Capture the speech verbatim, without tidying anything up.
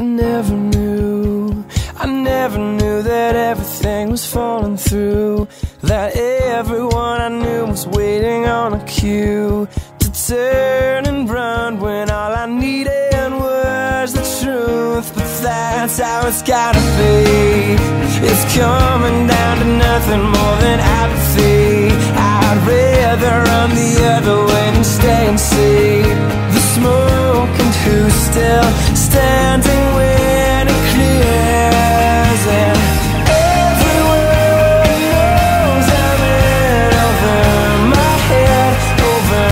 never knew, I never knew that everything was falling through, that everyone I knew was waiting on a cue to turn and run when all I needed was the truth. But that's how it's gotta be. It's coming down to nothing more than apathy. I'd rather run the other way than stay and see the smoke, and who's still standing